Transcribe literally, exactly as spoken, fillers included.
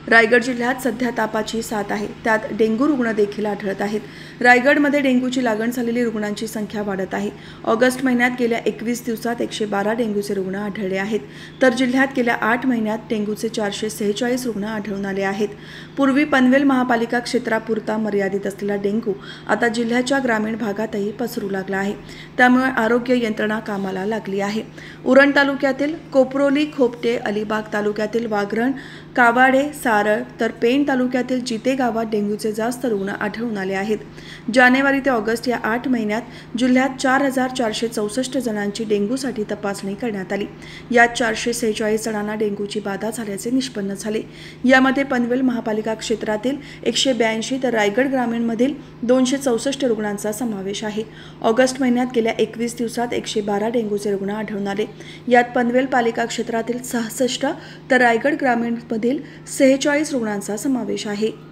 रायगड जिल्ह्यात सध्या तापाची साथ आहे, त्यात डेंग्यू रुग्ण देखील आढळत आहेत। रायगडमध्ये डेंग्यूची लागण झालेली रुग्णांची संख्या वाढत आहे। ऑगस्ट महिन्यात गेल्या एकवीस दिवसात एकशे बारा डेंग्यूचे रुग्ण आढळले आहेत, तर जिल्ह्यात गेल्या आठ महिन्यात डेंग्यूचे चारशे सेहेचाळीस रुग्ण आढळून आले आहेत। पूर्वी पनवेल महापालिका क्षेत्रापुरता मर्यादित असलेला डेंग्यू आता जिल्ह्याच्या ग्रामीण भागातही पसरू लागला आहे, त्यामुळे आरोग्य यंत्रणा कामाला लागली आहे। उरण तालुक्यातील कोपरोली, खोपटे, अलिबाग तालुक्यातील वाघरण, कावाडे, सारळ तर पेण तालुक्यातील जिते गावात डेंग्यूचे जास्त रुग्ण आढळून आले आहेत। जानेवारी ते ऑगस्ट या आठ महिन्यात जिल्ह्यात चार हजार चारशे चौसष्ट जणांची डेंग्यूसाठी तपासणी करण्यात आली। यात चारशे सेहेचाळीस जणांना डेंग्यूची बाधा झाल्याचे निष्पन्न झाले। यामध्ये पनवेल महापालिका क्षेत्रातील एकशे ब्याऐंशी तर रायगड ग्रामीणमधील दोनशे चौसष्ट रुग्णांचा समावेश आहे। ऑगस्ट महिन्यात गेल्या एकवीस दिवसात एकशे बारा डेंग्यूचे रुग्ण आढळून आले। यात पनवेल पालिका क्षेत्रातील सहासष्ट तर रायगड ग्रामीणमधील सेहेचाळीस रुग्णांचा समावेश आहे।